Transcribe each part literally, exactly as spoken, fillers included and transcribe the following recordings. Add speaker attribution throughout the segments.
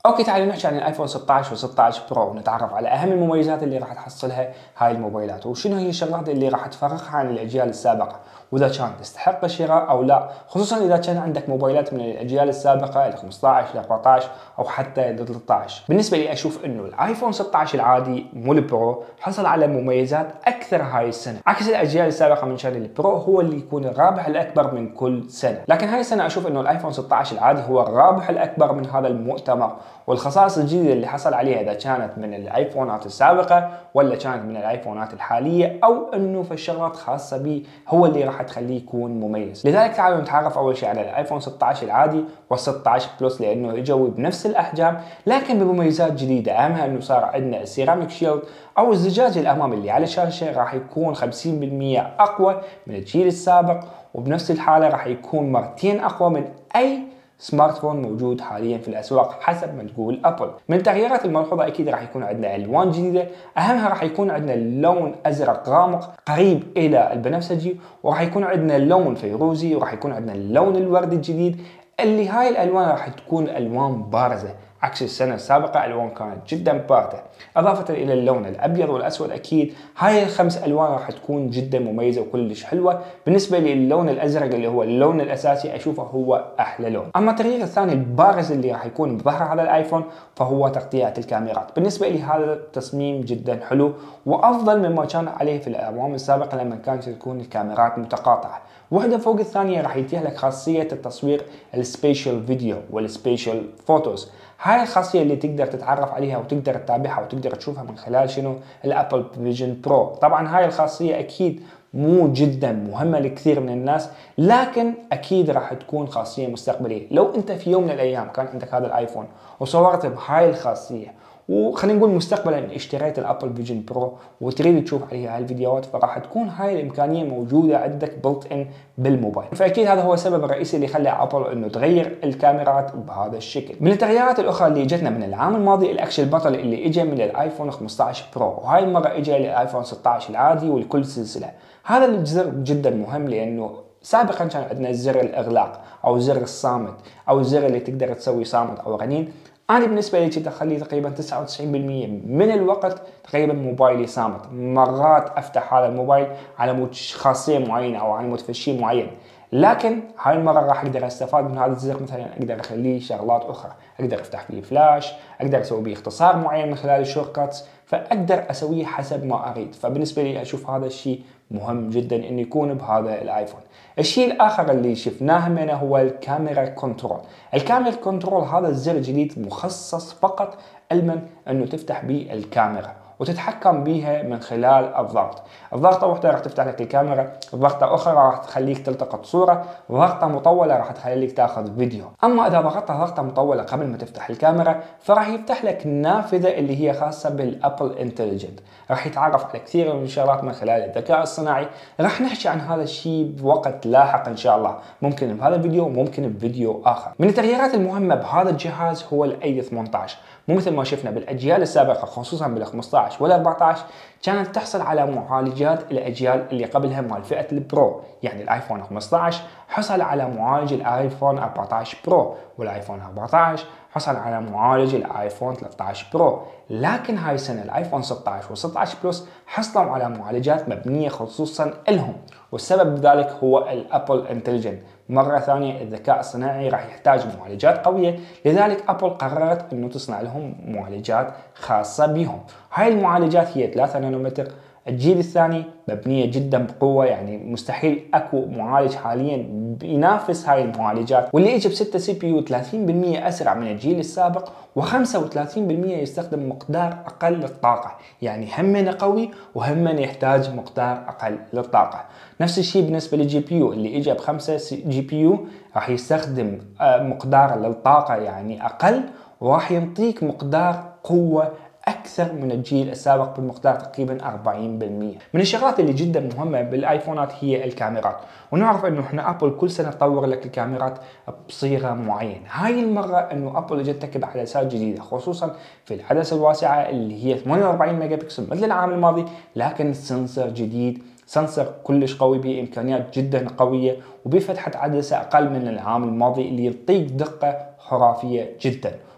Speaker 1: اوكي، تعالوا نحكي عن الايفون ستة عشر و16 برو ونتعرف على اهم المميزات اللي راح تحصلها هاي الموبايلات، وشنو هي الشغلات اللي راح تفرقها عن الاجيال السابقه، واذا كانت تستحق الشراء او لا، خصوصا اذا كان عندك موبايلات من الاجيال السابقه ال خمسة عشر ل أربعة عشر او حتى ال ثلاثة عشر. بالنسبه لي اشوف انه الايفون ستة عشر العادي مو البرو حصل على مميزات اكثر هاي السنه، عكس الاجيال السابقه من كان البرو هو اللي يكون الرابح الاكبر من كل سنه. لكن هاي السنه اشوف انه الايفون ستة عشر العادي هو الرابح الاكبر من هذا المؤتمر، والخصائص الجديدة اللي حصل عليها إذا كانت من الايفونات السابقة ولا كانت من الايفونات الحالية، أو إنه في شغلات خاصة به هو اللي راح تخليه يكون مميز. لذلك تعالوا نتعرف أول شيء على الايفون ستة عشر العادي وال16 بلس، لأنه يجوا بنفس الأحجام لكن بمميزات جديدة. أهمها إنه صار عندنا السيراميك شيلد أو الزجاج الأمامي اللي على الشاشة راح يكون خمسين بالمئة أقوى من الجيل السابق، وبنفس الحالة راح يكون مرتين أقوى من أي سمارت فون موجود حاليا في الاسواق حسب ما تقول ابل. من التغييرات الملحوظه اكيد راح يكون عندنا الوان جديده، اهمها راح يكون عندنا اللون ازرق غامق قريب الى البنفسجي، وراح يكون عندنا اللون فيروزي، وراح يكون عندنا اللون الوردي الجديد، اللي هاي الالوان راح تكون الوان بارزه عكس السنه السابقه الوان كانت جدا بارده، اضافه الى اللون الابيض والاسود. اكيد هاي الخمس الوان راح تكون جدا مميزه وكلش حلوه. بالنسبه للون الازرق اللي هو اللون الاساسي اشوفه هو احلى لون. اما التغيير الثاني البارز اللي راح يكون بظهر هذا الايفون فهو تغطيه الكاميرات. بالنسبه لي هذا التصميم جدا حلو وافضل مما كان عليه في الاعوام السابقه لما كانت تكون الكاميرات متقاطعه، واحده فوق الثانيه راح يتيح لك خاصيه التصوير السبيشال فيديو والسبيشال فوتوز. هاي الخاصيه اللي تقدر تتعرف عليها وتقدر تتابعها وتقدر تشوفها من خلال شنو الابل فيجن برو. طبعا هاي الخاصيه اكيد مو جدا مهمه لكثير من الناس، لكن اكيد راح تكون خاصيه مستقبليه. لو انت في يوم من الايام كان عندك هذا الايفون وصورت بهاي الخاصيه، وخلينا نقول مستقبلا اشتريت الابل فيجن برو وتريد تشوف عليها هاي الفيديوهات، فراح تكون هاي الامكانيه موجوده عندك بلت ان بالموبايل. فاكيد هذا هو السبب الرئيسي اللي خلى ابل انه تغير الكاميرات بهذا الشكل. من التغييرات الاخرى اللي اجتنا من العام الماضي الاكشن بطل اللي اجى من الايفون خمسة عشر برو، وهاي المره اجى للايفون ستة عشر العادي ولكل سلسله. هذا الزر جدا مهم لانه سابقا كان عندنا زر الاغلاق او زر الصامت او الزر اللي تقدر تسوي صامت او رنين. أنا بالنسبة لي كنت أخلي تقريبا تسعة وتسعين بالمئة من الوقت تقريبا موبايلي صامت. مرات أفتح هذا الموبايل على مود خاصية معينة أو على مود فشي معين، لكن هاي المرة راح أقدر أستفاد من هذا الزر. مثلا أقدر أخليه شغلات أخرى، أقدر أفتح فيه فلاش، أقدر أسوي به اختصار معين من خلال الشورت كاتس، فأقدر أسويه حسب ما أريد. فبالنسبة لي أشوف هذا الشيء مهم جدا إنه يكون بهذا الآيفون. الشيء الآخر اللي شفناه منه هو الكاميرا كنترول. الكاميرا كنترول هذا الزر جديد مخصص فقط علما إنه تفتح به الكاميرا وتتحكم بها من خلال الضغط. الضغطة واحدة راح تفتح لك الكاميرا، ضغطة أخرى راح تخليك تلتقط صورة، ضغطة مطولة راح تخليك تاخذ فيديو. أما إذا ضغطت ضغطة مطولة قبل ما تفتح الكاميرا فراح يفتح لك نافذة اللي هي خاصة بالأبل انتليجنت، راح يتعرف على كثير من الشغلات من خلال الذكاء الصناعي. راح نحكي عن هذا الشيء بوقت لاحق إن شاء الله، ممكن بهذا الفيديو ممكن بفيديو آخر. من التغييرات المهمة بهذا الجهاز هو الاي ثمانية عشر، مو مثل ما شفنا بالاجيال السابقه خصوصا بال خمسة عشر ولا أربعة عشر كانت تحصل على معالجات الاجيال اللي قبلها مال فئه البرو. يعني الايفون خمسة عشر حصل على معالج الايفون أربعة عشر برو، والايفون أربعة عشر حصل على معالج الايفون ثلاثة عشر برو. لكن هاي السنه الايفون ستة عشر و16 بلس حصلوا على معالجات مبنيه خصوصا لهم، والسبب بذلك هو الابل انتليجنت. مرة ثانية الذكاء الصناعي راح يحتاج معالجات قوية، لذلك أبل قررت أنه تصنع لهم معالجات خاصة بهم. هاي المعالجات هي ثلاثة نانومتر الجيل الثاني، مبنية جدا بقوة، يعني مستحيل اكو معالج حاليا ينافس هاي المعالجات، واللي يجي ب ستة سي بي يو ثلاثين بالمئة اسرع من الجيل السابق، وخمسة وثلاثين بالمئة يستخدم مقدار اقل للطاقة. يعني همنا قوي وهمنا يحتاج مقدار اقل للطاقة. نفس الشيء بالنسبة للجي بي يو اللي اجى ب خمسة جي بي يو راح يستخدم مقدار للطاقة يعني اقل، وراح ينطيك مقدار قوة اكثر من الجيل السابق بمقدار تقريبا أربعين بالمئة. من الشغلات اللي جدا مهمه بالايفونات هي الكاميرات، ونعرف انه احنا ابل كل سنه تطور لك الكاميرات بصيغه معينه. هاي المره انه ابل اجت تركب عدسات جديده خصوصا في العدسه الواسعه اللي هي ثمانية وأربعين ميجا بكسل مثل العام الماضي، لكن سنسر جديد، سنسر كلش قوي بامكانيات جدا قويه وبفتحه عدسه اقل من العام الماضي اللي يعطيك دقه خرافيه جدا.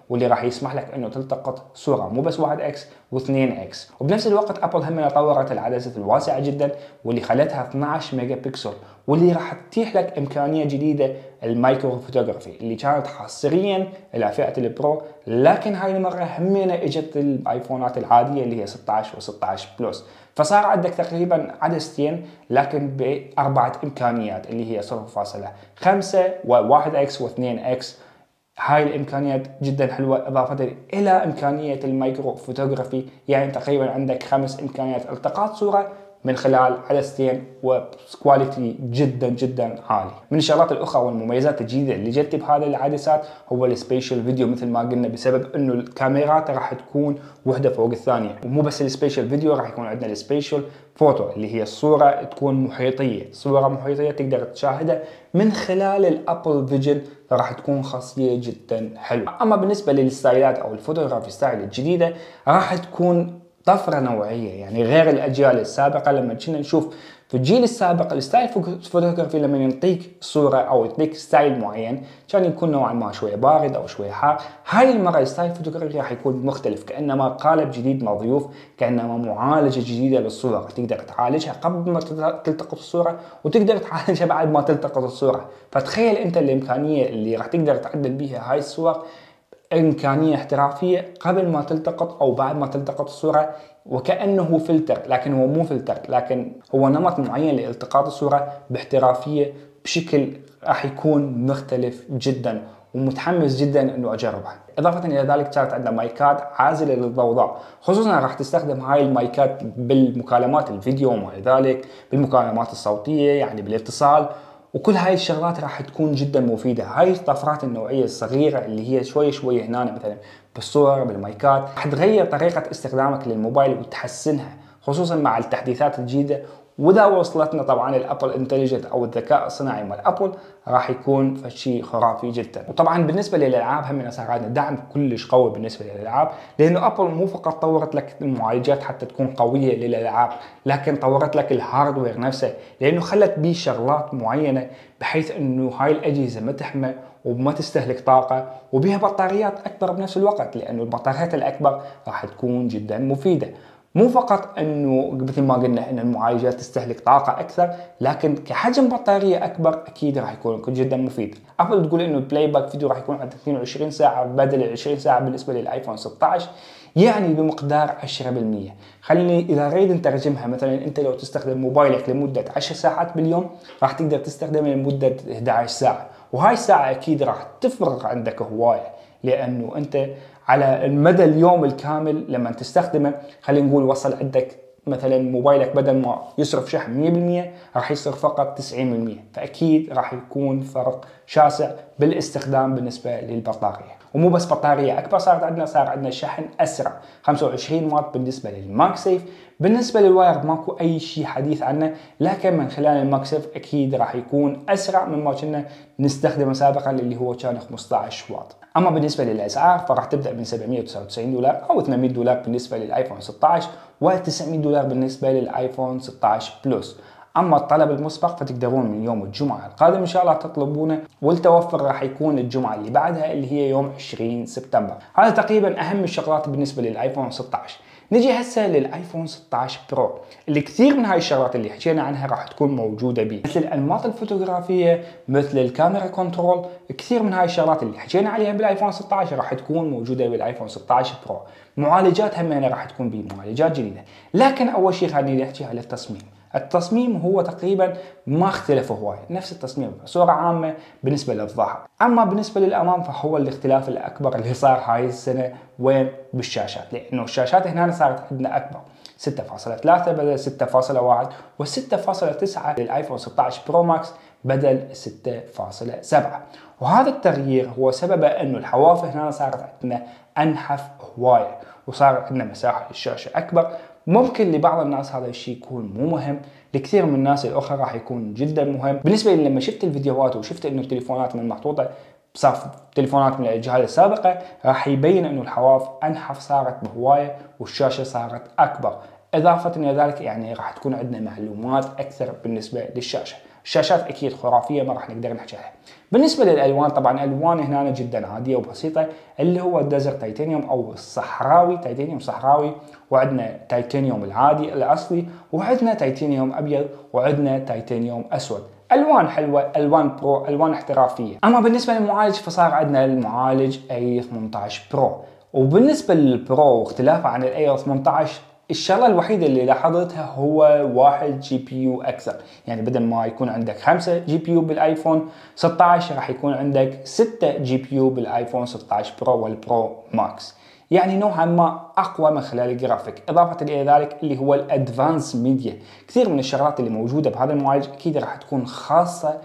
Speaker 1: واللي راح يسمح لك انه تلتقط صوره مو بس واحد اكس واثنين اكس. وبنفس الوقت ابل هم طورت العدسه الواسعه جدا واللي خلتها اثنعش ميجا بكسل، واللي راح تتيح لك امكانيه جديده المايكرو فوتوغرافي اللي كانت حصريا الى فئه البرو، لكن هاي المره همينه اجت الايفونات العاديه اللي هي ستة عشر و16 بلس. فصار عندك تقريبا عدستين لكن باربعه امكانيات اللي هي صفر فاصلة خمسة و1 اكس و2 اكس. هاي الامكانيات جدا حلوه اضافه الى امكانيه المايكرو فوتوغرافي، يعني تقريبا عندك خمس امكانيات التقاط صوره من خلال عدستين وكواليتي جدا جدا عالي. من الشغلات الاخرى والمميزات الجديده اللي جت بهذه العدسات هو السبيشال فيديو، مثل ما قلنا بسبب انه الكاميرات راح تكون وحده فوق الثانيه. ومو بس السبيشال فيديو، راح يكون عندنا السبيشال فوتو اللي هي الصوره تكون محيطيه، صوره محيطيه تقدر تشاهدها من خلال الابل فيجن، راح تكون خاصيه جدا حلوه. اما بالنسبه للستايلات او الفوتوغرافي ستايل الجديده راح تكون طفره نوعيه، يعني غير الاجيال السابقه. لما كنا نشوف في الجيل السابق الستايل فوتوغرافي لما يعطيك صوره او يعطيك ستايل معين كان يكون نوعا ما شويه بارد او شويه حار. هاي المره الستايل فوتوغرافي راح يكون مختلف، كانما قالب جديد مضيوف، كانما معالجه جديده للصوره، تقدر تعالجها قبل ما تلتقط الصوره وتقدر تعالجها بعد ما تلتقط الصوره. فتخيل انت الامكانيه اللي راح تقدر تعدل بيها هاي الصور، إمكانية احترافية قبل ما تلتقط أو بعد ما تلتقط الصورة، وكأنه فلتر، لكن هو مو فلتر، لكن هو نمط معين لالتقاط الصورة باحترافية بشكل راح يكون مختلف جدا، ومتحمس جدا انه اجربها. اضافه الى ذلك كانت عندنا مايكات عازله للضوضاء، خصوصا راح تستخدم هاي المايكات بالمكالمات الفيديو وما الى ذلك، بالمكالمات الصوتيه يعني بالاتصال، وكل هاي الشغلات راح تكون جدا مفيده. هاي الطفرات النوعيه الصغيره اللي هي شوي شوي هنا مثلا بالصور بالمايكات راح تغير طريقه استخدامك للموبايل وتحسنها، خصوصا مع التحديثات الجديده. واذا وصلتنا طبعا الابل انتليجنت او الذكاء الصناعي مال ابل راح يكون شيء خرافي جدا. وطبعا بالنسبه للالعاب هم صار عندنا دعم كلش قوي بالنسبه للالعاب، لانه ابل مو فقط طورت لك المعالجات حتى تكون قويه للالعاب، لكن طورت لك الهاردوير نفسه، لانه خلت به شغلات معينه بحيث انه هاي الاجهزه ما تحمى وما تستهلك طاقه وبها بطاريات اكبر بنفس الوقت، لانه البطاريات الاكبر راح تكون جدا مفيده. مو فقط انه مثل ما قلنا ان المعالجات تستهلك طاقه اكثر، لكن كحجم بطاريه اكبر اكيد راح يكون جدا مفيد. ابل تقول انه البلاي باك فيديو راح يكون عندك اثنين وعشرين ساعه بدل ال عشرين ساعه بالنسبه للايفون ستة عشر، يعني بمقدار عشرة بالمية. خليني اذا اريد نترجمها، مثلا انت لو تستخدم موبايلك لمده عشر ساعات باليوم راح تقدر تستخدمه لمده احد عشر ساعه، وهاي الساعه اكيد راح تفرغ عندك هوايه، لانه انت على المدى اليوم الكامل لما تستخدمه، خلينا نقول وصل عندك مثلا موبايلك بدل ما يصرف شحن مية بالمية راح يصرف فقط تسعين بالمية، فاكيد راح يكون فرق شاسع بالاستخدام بالنسبه للبطاريه. ومو بس بطاريه اكبر صارت عندنا، صار عندنا شحن اسرع خمسة وعشرين واط بالنسبه للماك سيف. بالنسبه للواير ماكو اي شيء حديث عنه، لكن من خلال الماك سيف اكيد راح يكون اسرع مما كنا نستخدمه سابقا اللي هو كان خمسة عشر واط. اما بالنسبه للاسعار فراح تبدا من سبعمية وتسعة وتسعين دولار او ثمانمية دولار بالنسبه للايفون ستة عشر و900 دولار بالنسبه للايفون ستة عشر بلس. اما الطلب المسبق فتقدرون من يوم الجمعه القادم ان شاء الله تطلبونه، والتوفر راح يكون الجمعه اللي بعدها اللي هي يوم عشرين سبتمبر. هذا تقريبا اهم الشغلات بالنسبه للايفون ستة عشر. نجي هسه للايفون ستة عشر برو اللي كثير من هاي الشغلات اللي حكينا عنها راح تكون موجوده به، مثل الانماط الفوتوغرافيه، مثل الكاميرا كنترول. كثير من هاي الشغلات اللي حكينا عليها بالايفون ستة عشر راح تكون موجوده بالايفون ستة عشر برو. معالجات هم راح تكون بمعالجات جديده، لكن اول شيء خلينا نحكي على التصميم. التصميم هو تقريبا ما اختلف هواي، نفس التصميم بصوره عامه بالنسبه للظهر. اما بالنسبه للامام فهو الاختلاف الاكبر اللي صار هاي السنه وين بالشاشات، لانه الشاشات هنا صارت عندنا اكبر ستة فاصلة ثلاثة بدل ستة فاصلة واحد، و6 فاصلة تسعة للايفون ستة عشر برو ماكس بدل ستة فاصلة سبعة. وهذا التغيير هو سببه انه الحواف هنا صارت عندنا انحف هوايه، وصار عندنا مساحه الشاشه اكبر. ممكن لبعض الناس هذا الشيء يكون مو مهم، لكثير من الناس الاخرى راح يكون جدا مهم. بالنسبه لي لما شفت الفيديوهات وشفت انه التليفونات من محطوطه صار تليفونات من الاجيال السابقه، راح يبين انه الحواف انحف صارت بهوايه والشاشه صارت اكبر. اضافه الى ذلك يعني راح تكون عندنا معلومات اكثر بالنسبه للشاشه. الشاشات اكيد خرافيه ما راح نقدر نحكي عنها. بالنسبه للالوان طبعا الالوان هنا جدا عاديه وبسيطه، اللي هو الديزرت تيتانيوم او الصحراوي، تيتانيوم صحراوي، وعندنا تيتانيوم العادي الاصلي، وعندنا تيتانيوم ابيض، وعندنا تيتانيوم اسود. الوان حلوه، الوان برو، الوان احترافيه. اما بالنسبه للمعالج فصار عندنا المعالج اي ثمانية عشر برو. وبالنسبه للبرو واختلافه عن الاي ثمانية عشر، الشغله الوحيده اللي لاحظتها هو واحد جي بي يو اكثر، يعني بدل ما يكون عندك خمسة جي بي يو بالايفون ستة عشر راح يكون عندك ستة جي بي يو بالايفون ستة عشر برو والبرو ماكس، يعني نوعا ما اقوى من خلال الجرافيك. اضافه الى ذلك اللي هو الادفانس ميديا، كثير من الشغلات اللي موجوده بهذا المعالج اكيد راح تكون خاصه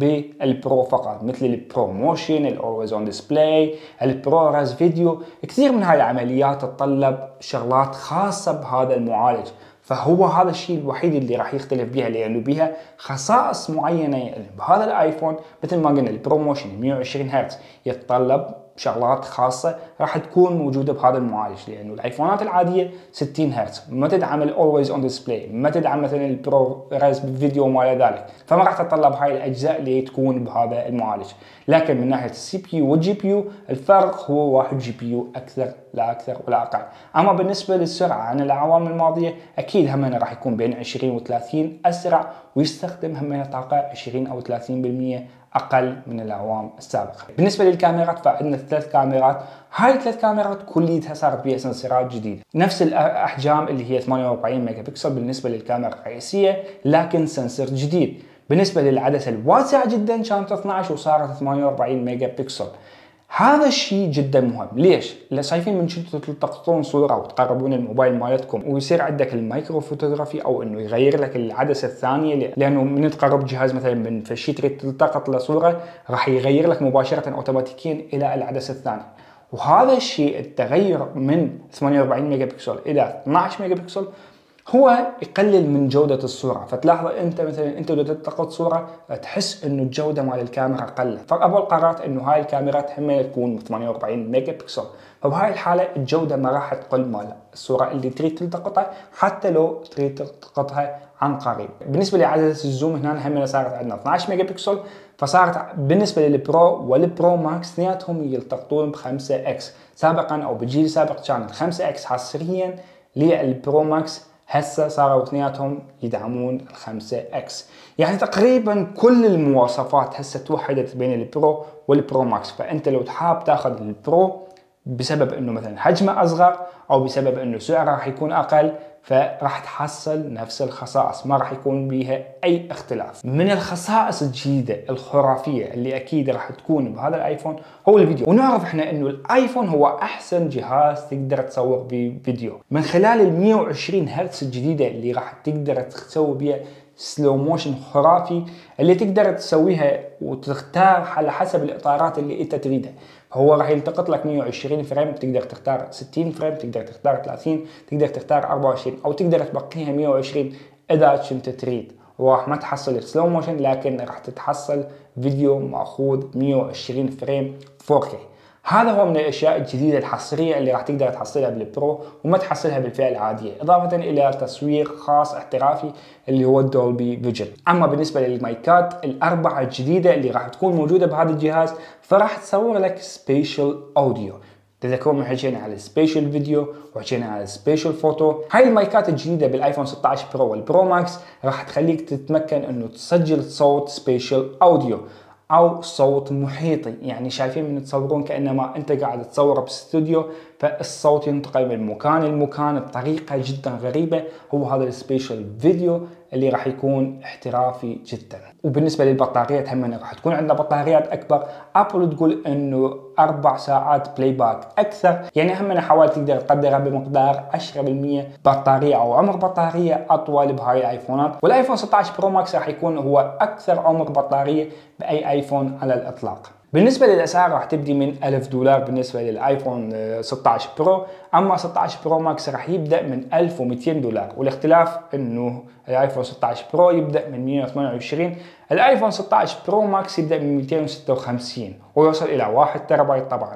Speaker 1: بالبرو فقط، مثل البرو موشن، الاولويز اون ديسبلاي، البرو ريز فيديو. كثير من هاي العمليات تتطلب شغلات خاصه بهذا المعالج، فهو هذا الشيء الوحيد اللي راح يختلف بها، لانه بها خصائص معينه. يعني بهذا الايفون مثل ما قلنا البرو موشن مئة وعشرين هرتز يتطلب شغلات خاصه راح تكون موجوده بهذا المعالج، لانه الايفونات العاديه ستين هرتز ما تدعم الاولويز اون ديسبلاي، ما تدعم مثلا البرو ريز فيديو وما الى ذلك، فما راح تتطلب هاي الاجزاء اللي تكون بهذا المعالج. لكن من ناحيه السي بي يو والجي بي يو الفرق هو واحد جي بي يو اكثر، لا اكثر ولا اقل. اما بالنسبه للسرعه عن الاعوام الماضيه اكيد همنا راح يكون بين عشرين و ثلاثين اسرع، ويستخدم همنا طاقه عشرين او ثلاثين بالمئة اقل من الاعوام السابقه. بالنسبه للكاميرات فعندنا ثلاث كاميرات، هاي الثلاث كاميرات كليتها صارت بها سنسرات جديده، نفس الاحجام اللي هي ثمانية وأربعين ميجا بكسل بالنسبه للكاميرا الرئيسيه، لكن سنسر جديد. بالنسبه للعدسه الواسعه جدا كانت اثني عشر وصارت ثمانية وأربعين ميجا بكسل. هذا الشيء جدا مهم، ليش؟ لأن شايفين من كنتوا تلتقطون صوره وتقربون الموبايل مالتكم ويصير عندك المايكرو فوتوغرافي او انه يغير لك العدسه الثانيه، لانه من تقرب جهاز مثلا من فشي تريد تلتقط له صوره راح يغير لك مباشره اوتوماتيكيا الى العدسه الثانيه. وهذا الشيء التغير من ثمانية وأربعين ميجا بكسل الى اثني عشر ميجا بكسل هو يقلل من جودة الصورة، فتلاحظ انت مثلا انت لو تلتقط صورة تحس انه الجودة مال الكاميرا قلت، فأول قررت انه هاي الكاميرات هم تكون ثمانية وأربعين ميجا بكسل، فبهاي الحالة الجودة ما راح تقل مال الصورة اللي تريد تلتقطها حتى لو تريد تلتقطها عن قريب. بالنسبة لعدسة الزوم هنا هم صارت عندنا اثني عشر ميجا بكسل، فصارت بالنسبة للبرو والبرو ماكس اثنيناتهم يلتقطون ب خمسة اكس، سابقا او بالجيل السابق كانت خمسة اكس حصريا للبرو ماكس، هسه صاروا اثنيناتهم يدعمون ال خمسة اكس، يعني تقريبا كل المواصفات هسه توحدت بين البرو والبرو ماكس. فانت لو تحاب تاخذ البرو بسبب انه مثلا حجمه اصغر او بسبب انه سعره راح يكون اقل، فراح تحصل نفس الخصائص، ما راح يكون بيها اي اختلاف. من الخصائص الجديده الخرافيه اللي اكيد راح تكون بهذا الايفون هو الفيديو، ونعرف احنا انه الايفون هو احسن جهاز تقدر تصور به فيديو من خلال ال مئة وعشرين هرتز الجديده اللي راح تقدر تسوي بها سلو موشن خرافي، اللي تقدر تسويها وتختار على حسب الاطارات اللي انت تريدها. هو راح يلتقط لك مئة وعشرين فريم، تقدر تختار ستين فريم، تقدر تختار ثلاثين، تقدر تختار أربعة وعشرين، او تقدر تبقيها مئة وعشرين اذا كنت تريد. وراح ما تحصل سلو موشن، لكن راح تتحصل فيديو ماخوذ مئة وعشرين فريم فور كي. هذا هو من الاشياء الجديده الحصريه اللي راح تقدر تحصلها بالبرو وما تحصلها بالفئه العاديه، اضافه الى تصوير خاص احترافي اللي هو الدولبي فيجن. اما بالنسبه للمايكات الاربعه الجديده اللي راح تكون موجوده بهذا الجهاز فراح تصور لك سبيشال اوديو. تذكرون ما حكينا على السبيشال فيديو وحكينا على السبيشال فوتو، هاي المايكات الجديده بالايفون ستة عشر برو والبرو ماكس راح تخليك تتمكن انه تسجل صوت سبيشال اوديو او صوت محيطي، يعني شايفين من تصورون كانما انت قاعد تصور باستوديو، فالصوت ينتقل من مكان لمكان بطريقه جدا غريبه. هو هذا السبيشال فيديو اللي راح يكون احترافي جدا. وبالنسبه للبطاريات هم راح تكون عندنا بطاريات اكبر، ابل تقول انه اربع ساعات بلاي باك اكثر، يعني هم حاول تقدر تقدرها بمقدار عشرة بالمئة بطاريه او عمر بطاريه اطول بهاي الايفونات. والايفون ستة عشر برو ماكس راح يكون هو اكثر عمر بطاريه باي ايفون على الاطلاق. بالنسبه للاسعار راح تبدي من ألف دولار بالنسبه للايفون ستة عشر برو، اما ستة عشر برو ماكس راح يبدا من ألف ومئتين دولار، والاختلاف انه الايفون ستة عشر برو يبدا من مئة وثمانية وعشرين، الايفون ستة عشر برو ماكس يبدا من مئتين وستة وخمسين ويوصل الى واحد تيرابايت طبعا.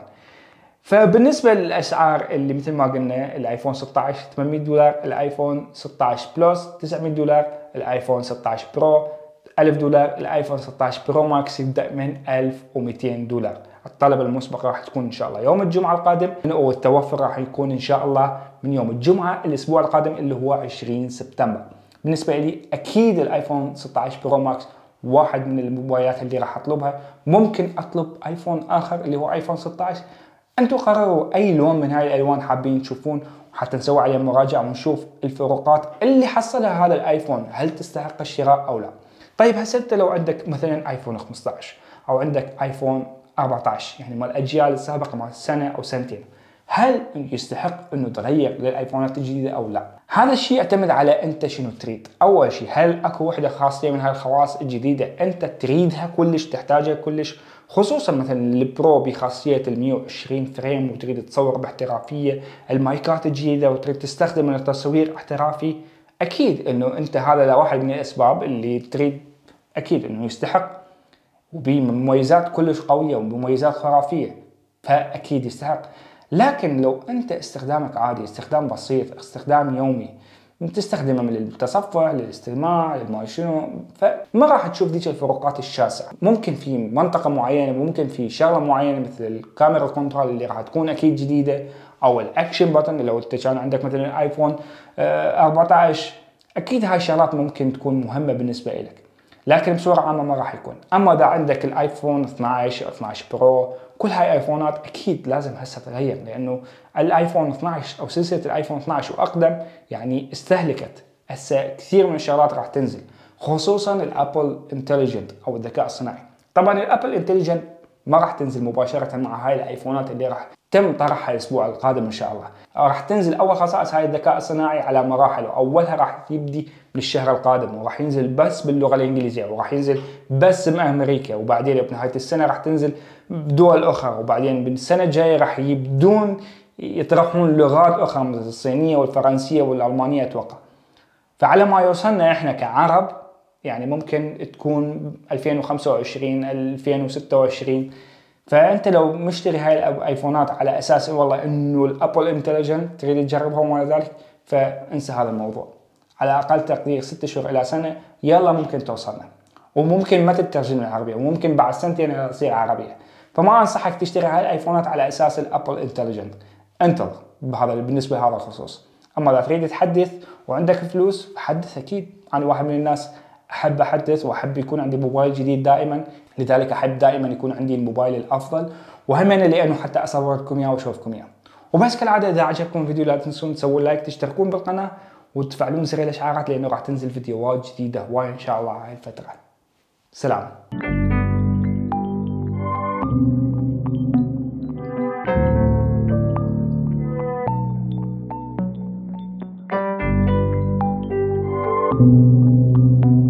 Speaker 1: فبالنسبه للاسعار اللي مثل ما قلنا الايفون ستة عشر ثمانمئة دولار، الايفون ستة عشر بلس تسعمئة دولار، الايفون ستة عشر برو ألف دولار. الايفون ستة عشر برو ماكس يبدأ من ألف ومئتين دولار. الطلب المسبق راح تكون ان شاء الله يوم الجمعة القادم، والتوفر راح يكون ان شاء الله من يوم الجمعة الاسبوع القادم اللي هو عشرين سبتمبر. بالنسبة لي اكيد الايفون ستة عشر برو ماكس واحد من الموبايلات اللي راح اطلبها. ممكن اطلب ايفون اخر اللي هو ايفون ستة عشر. انتم قرروا اي لون من هاي الالوان حابين تشوفون، وحتى نسوي عليه مراجعة ونشوف الفروقات اللي حصلها هذا الايفون، هل تستحق الشراء او لا. طيب هسه انت لو عندك مثلا ايفون خمسة عشر او عندك ايفون أربعة عشر، يعني مال الاجيال السابقة مال سنة او سنتين، هل يستحق انه تغير للايفونات الجديدة او لا؟ هذا الشيء يعتمد على انت شنو تريد. اول شيء، هل اكو وحدة خاصية من هاي الخواص الجديدة انت تريدها كلش، تحتاجها كلش، خصوصا مثلا البرو بخاصية ال مئة وعشرين فريم وتريد تصور باحترافية، المايكات الجديدة وتريد تستخدم التصوير احترافي. اكيد انه انت هذا واحد من الاسباب اللي تريد اكيد انه يستحق، وبمميزات كلش قوية وبمميزات خرافية، فاكيد يستحق. لكن لو انت استخدامك عادي، استخدام بسيط، استخدام يومي، تستخدمه من التصفح للاستماع للما شنو، فما راح تشوف ذيك الفروقات الشاسعة. ممكن في منطقة معينة، ممكن في شغلة معينة مثل الكاميرا كنترول اللي راح تكون اكيد جديدة، او الاكشن بutton لو انت كان عندك مثلا ايفون أربعة عشر، اكيد هاي الشغلات ممكن تكون مهمة بالنسبة لك، لكن بصورة عامة ما راح يكون. اما اذا عندك الايفون اثني عشر اثني عشر برو، كل هاي ايفونات اكيد لازم هسه تغير، لانه الايفون اثني عشر او سلسلة الايفون اثني عشر واقدم يعني استهلكت. هسه كثير من الشغلات راح تنزل، خصوصا الابل انتليجنت او الذكاء الصناعي. طبعا الابل انتليجنت ما راح تنزل مباشرة مع هاي الايفونات اللي راح تم طرحها الاسبوع القادم ان شاء الله. راح تنزل اول خصائص هاي الذكاء الصناعي على مراحل، واولها راح يبدي من الشهر القادم، وراح ينزل بس باللغه الانجليزيه، وراح ينزل بس بامريكا، وبعدين بنهايه السنه راح تنزل بدول اخرى، وبعدين بالسنه الجايه راح يبدون يطرحون لغات اخرى مثل الصينيه والفرنسيه والالمانيه اتوقع. فعلى ما يوصلنا احنا كعرب يعني ممكن تكون ألفين وخمسة وعشرين ألفين وستة وعشرين. فانت لو مشتري هاي الايفونات على اساس والله انه الابل انتليجنت تريد تجربها وما ذلك، فانسى هذا الموضوع. على اقل تقدير ست شهور الى سنه يلا ممكن توصلنا، وممكن ما تترجم للعربيه، وممكن بعد سنتين تصير عربيه. فما انصحك تشتري هاي الايفونات على اساس الابل انتليجنت، انتظر بهذا بالنسبه لهذا الخصوص. اما اذا تريد تحدث وعندك فلوس فحدث اكيد. انا واحد من الناس احب احدث واحب يكون عندي موبايل جديد دائما، لذلك احب دائما يكون عندي الموبايل الافضل، وهمنا لانه حتى اصور لكم اياه واشوفكم اياه. وبس كالعاده اذا عجبكم الفيديو لا تنسون تسوون لايك، تشتركون بالقناه وتفعلون زر الاشعارات، لانه راح تنزل فيديوهات جديده هواي ان شاء الله هاي الفتره. سلام.